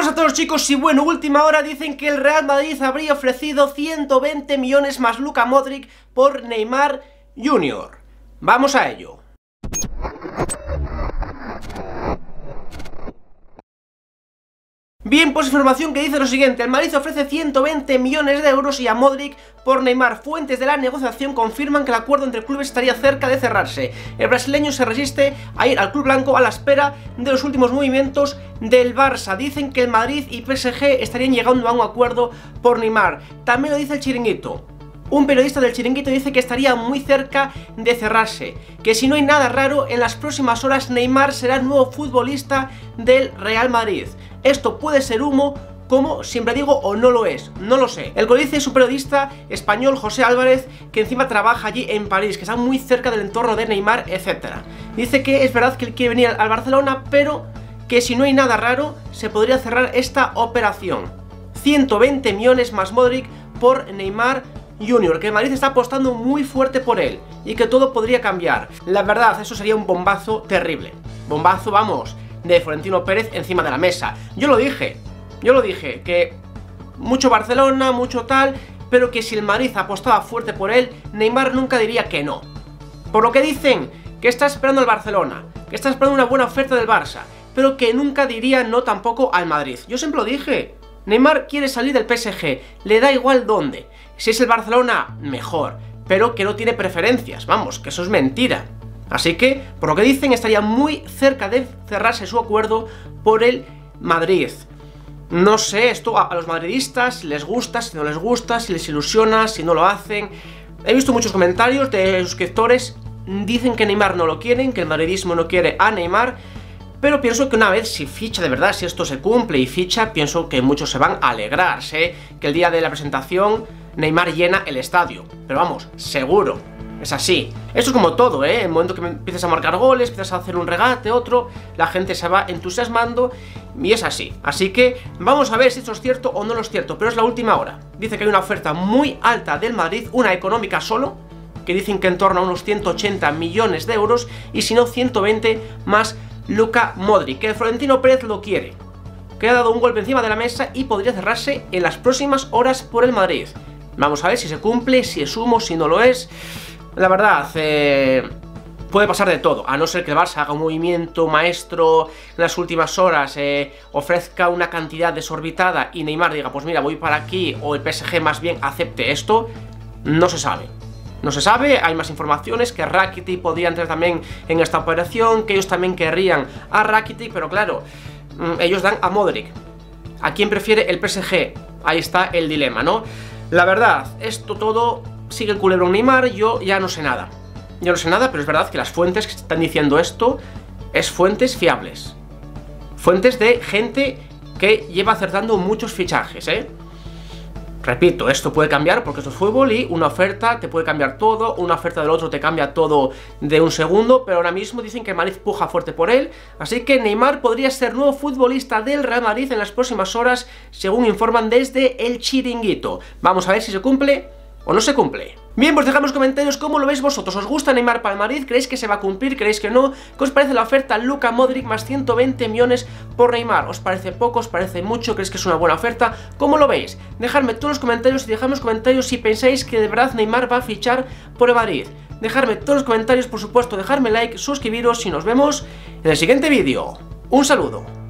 buenas a todos, chicos, y bueno, última hora dicen que el Real Madrid habría ofrecido 120 millones más Luka Modric por Neymar Jr. Vamos a ello. Bien, pues información que dice lo siguiente: el Madrid ofrece 120 millones de euros y a Modric por Neymar. Fuentes de la negociación confirman que el acuerdo entre clubes estaría cerca de cerrarse. El brasileño se resiste a ir al club blanco a la espera de los últimos movimientos del Barça. Dicen que el Madrid y PSG estarían llegando a un acuerdo por Neymar. También lo dice el Chiringuito. Un periodista del Chiringuito dice que estaría muy cerca de cerrarse, que si no hay nada raro, en las próximas horas Neymar será el nuevo futbolista del Real Madrid. Esto puede ser humo, como siempre digo, o no lo es, no lo sé. El que lo dice es un periodista español, José Álvarez, que encima trabaja allí en París, que está muy cerca del entorno de Neymar, etc. Dice que es verdad que él quiere venir al Barcelona, pero que si no hay nada raro, se podría cerrar esta operación. 120 millones más Modric por Neymar Jr., que el Madrid está apostando muy fuerte por él y que todo podría cambiar. La verdad, eso sería un bombazo terrible. Bombazo, vamos, de Florentino Pérez encima de la mesa. Yo lo dije, que mucho Barcelona, mucho tal, pero que si el Madrid apostaba fuerte por él, Neymar nunca diría que no. Por lo que dicen, que está esperando el Barcelona, que está esperando una buena oferta del Barça, pero que nunca diría no tampoco al Madrid. Yo siempre lo dije, Neymar quiere salir del PSG, le da igual dónde. Si es el Barcelona, mejor, pero que no tiene preferencias, vamos, que eso es mentira. Así que, por lo que dicen, estaría muy cerca de cerrarse su acuerdo por el Madrid. No sé, esto a los madridistas, si les gusta, si no les gusta, si les ilusiona, si no lo hacen. He visto muchos comentarios de suscriptores, dicen que Neymar no lo quieren, que el madridismo no quiere a Neymar, pero pienso que una vez, si ficha de verdad, si esto se cumple y ficha, pienso que muchos se van a alegrar, ¿eh? Que el día de la presentación Neymar llena el estadio, pero vamos, seguro. Es así. Esto es como todo, ¿eh? En el momento que empiezas a marcar goles, empiezas a hacer un regate, otro, la gente se va entusiasmando y es así. Así que vamos a ver si esto es cierto o no lo es cierto, pero es la última hora. Dice que hay una oferta muy alta del Madrid, una económica solo, que dicen que en torno a unos 180 millones de euros y si no 120 más Luka Modric, que Florentino Pérez lo quiere, que ha dado un golpe encima de la mesa y podría cerrarse en las próximas horas por el Madrid. Vamos a ver si se cumple, si es humo, si no lo es. La verdad, puede pasar de todo, a no ser que el Barça haga un movimiento maestro en las últimas horas, ofrezca una cantidad desorbitada y Neymar diga, pues mira, voy para aquí, o el PSG más bien acepte esto. No se sabe. No se sabe, hay más informaciones, que Rakitic podría entrar también en esta operación, que ellos también querrían a Rakitic, pero claro, ellos dan a Modric. ¿A quién prefiere el PSG? Ahí está el dilema, ¿no? La verdad, esto todo sigue el culebrón Neymar, yo ya no sé nada. Yo no sé nada, pero es verdad que las fuentes que están diciendo esto es fuentes fiables. Fuentes de gente que lleva acertando muchos fichajes, ¿eh? Repito, esto puede cambiar porque esto es fútbol y una oferta te puede cambiar todo, una oferta del otro te cambia todo de un segundo, pero ahora mismo dicen que Madrid puja fuerte por él, así que Neymar podría ser nuevo futbolista del Real Madrid en las próximas horas, según informan desde el Chiringuito. Vamos a ver si se cumple o no se cumple. Bien, pues dejadme en los comentarios cómo lo veis vosotros. ¿Os gusta Neymar para el Madrid? ¿Creéis que se va a cumplir? ¿Creéis que no? ¿Qué os parece la oferta Luka Modric más 120 millones por Neymar? ¿Os parece poco? ¿Os parece mucho? ¿Creéis que es una buena oferta? ¿Cómo lo veis? Dejadme todos los comentarios y dejadme en los comentarios si pensáis que de verdad Neymar va a fichar por el Madrid. Dejadme todos los comentarios, por supuesto, dejadme like, suscribiros y nos vemos en el siguiente vídeo. Un saludo.